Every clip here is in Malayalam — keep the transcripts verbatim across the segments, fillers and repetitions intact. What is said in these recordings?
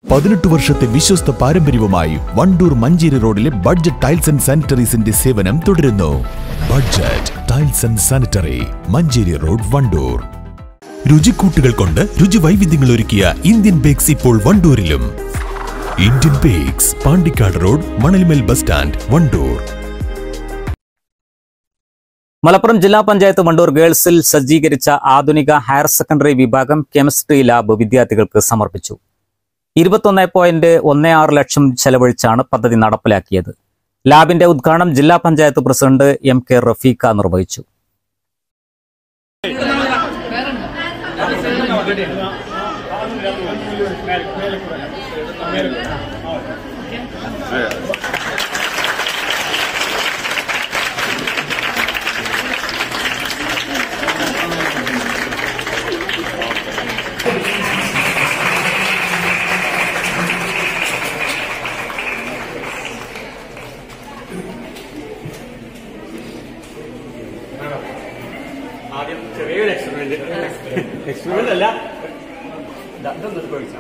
പതിനെട്ട് വർഷത്തെ വിശ്വസ്ത പാരമ്പര്യവുമായി വണ്ടൂർ മഞ്ചേരി റോഡിലെ ബഡ്ജറ്റ് ടൈൽസ് ആൻഡ് സാനിറ്ററീസിന്റെ സേവനം തുടരുന്നു. Budget tiles and sanitary, Manjeri road, Wandoor. രുചിക്കൂട്ടുകൾ കൊണ്ട് രുചി വൈവിധ്യങ്ങൾ ഒരുക്കിയ ഇന്ത്യൻ ബേക്സ് ഇപ്പോൾ വണ്ടൂരിലും. Indian bakes, Pandikkad road, Manalmel bus stand, Wandoor. Malappuram ജില്ലാ പഞ്ചായത്ത് വണ്ടൂർ ഗേൾസിൽ സജ്ജീകരിച്ച ആധുനിക ഹയർ സെക്കൻഡറി വിഭാഗം കെമിസ്ട്രി ലാബ് വിദ്യാർത്ഥികൾക്ക് സമർപ്പിച്ചു. ഇരുപത്തൊന്ന് പോയിന്റ് ഒന്ന് ആറ് ലക്ഷം ചെലവഴിച്ചാണ് പദ്ധതി നടപ്പിലാക്കിയത്. ലാബിന്റെ ഉദ്ഘാടനം ജില്ലാ panchayat president M K Rafeeqa നിർവഹിച്ചു. ആദ്യം ചെറിയൊരു എക്സ്പെരിമെന്റ് എക്സ്പെരിമെന്റ് അല്ല ഇതൊന്നും ചോദിച്ചാൽ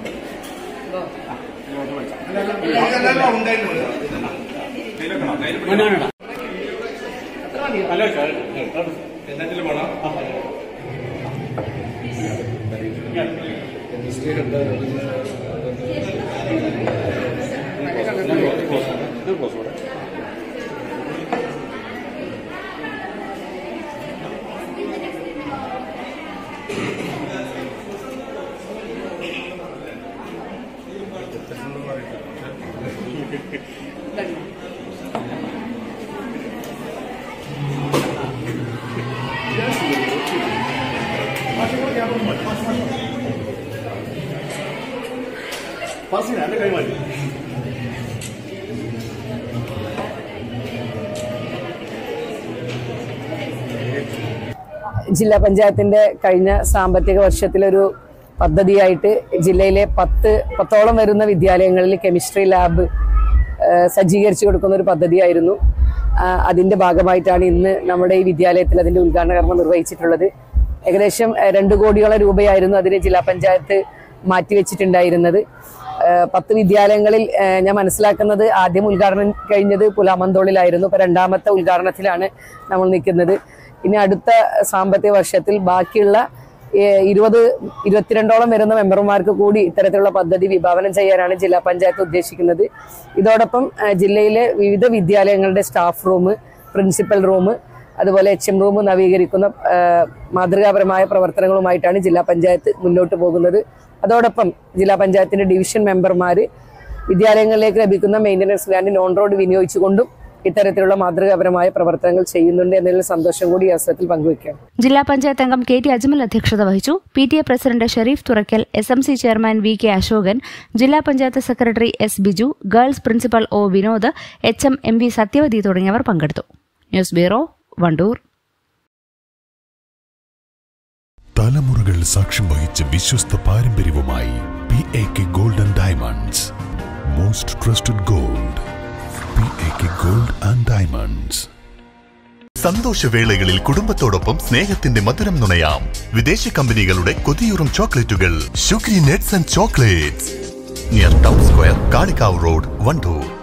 ജില്ലാ പഞ്ചായത്തിന്റെ കഴിഞ്ഞ സാമ്പത്തിക വർഷത്തിലൊരു പദ്ധതിയായിട്ട് ജില്ലയിലെ പത്ത് പത്തോളം വരുന്ന വിദ്യാലയങ്ങളിൽ കെമിസ്ട്രി ലാബ് സജ്ജീകരിച്ചു കൊടുക്കുന്ന ഒരു പദ്ധതിയായിരുന്നു. അതിന്റെ ഭാഗമായിട്ടാണ് ഇന്ന് നമ്മുടെ ഈ വിദ്യാലയത്തിൽ അതിന്റെ ഉദ്ഘാടന കർമ്മം നിർവഹിച്ചിട്ടുള്ളത്. ഏകദേശം രണ്ട് കോടിയോളം രൂപയായിരുന്നു അതിന് ജില്ലാ പഞ്ചായത്ത് മാറ്റിവെച്ചിട്ടുണ്ടായിരുന്നത്. പത്ത് വിദ്യാലയങ്ങളിൽ ഞാൻ മനസ്സിലാക്കുന്നത് ആദ്യം ഉദ്ഘാടനം കഴിഞ്ഞത് പുലാമന്തോളിലായിരുന്നു. ഇപ്പൊ രണ്ടാമത്തെ ഉദ്ഘാടനത്തിലാണ് നമ്മൾ നിൽക്കുന്നത്. ഇനി അടുത്ത സാമ്പത്തിക വർഷത്തിൽ ബാക്കിയുള്ള ഇരുപത് ഇരുപത്തിരണ്ടോളം വരുന്ന മെമ്പർമാർക്ക് കൂടി ഇത്തരത്തിലുള്ള പദ്ധതി വിഭാവനം ചെയ്യാനാണ് ജില്ലാ പഞ്ചായത്ത് ഉദ്ദേശിക്കുന്നത്. ഇതോടൊപ്പം ജില്ലയിലെ വിവിധ വിദ്യാലയങ്ങളുടെ സ്റ്റാഫ് റൂം, പ്രിൻസിപ്പൽ റൂം, അതുപോലെ എച്ച് എം റൂം നവീകരിക്കുന്ന മാതൃകാപരമായ പ്രവർത്തനങ്ങളുമായിട്ടാണ് ജില്ലാ പഞ്ചായത്ത് മുന്നോട്ട് പോകുന്നത്. അതോടൊപ്പം ജില്ലാ പഞ്ചായത്തിന്റെ ഡിവിഷൻ മെമ്പർമാർ വിദ്യാലയങ്ങളിലേക്ക് ലഭിക്കുന്ന മെയിൻ്റനൻസ് ലാൻഡ് നോൺ റോഡ് വിനിയോഗിച്ചുകൊണ്ടും ഇത്തരത്തിലുള്ള മാതൃകാപരമായ പ്രവർത്തനങ്ങൾ ചെയ്യുന്നുണ്ട് എന്നതിൽ സന്തോഷം കൂടി അവസരത്തിൽ പങ്കുവയ്ക്കാം. ജില്ലാ പഞ്ചായത്ത് അംഗം കെ ടി അജ്മൽ അധ്യക്ഷത വഹിച്ചു. P T A president Sherif Thurakkal, S M C chairman V K Ashokan, ജില്ലാ panchayat secretary S Biju, girls principal O Vinod, H M M V Sathyavathi തുടങ്ങിയവർ പങ്കെടുത്തു. News bureau, Wandoor. തലമുറകൾ സാക്ഷ്യം വഹിച്ച വിശ്വസ്ത പാരമ്പര്യവുമായി P A K gold and diamonds. Most trusted gold, P A K gold and diamonds. സന്തോഷവേളകളിൽ കുടുംബത്തോടൊപ്പം സ്നേഹത്തിന്റെ മധുരം നുണയാം. വിദേശ കമ്പനികളുടെ കൊതിയൂറും ചോക്ലേറ്റുകൾ. Shukri nuts and chocolates, near town square, Kalikavu road, Wandoor.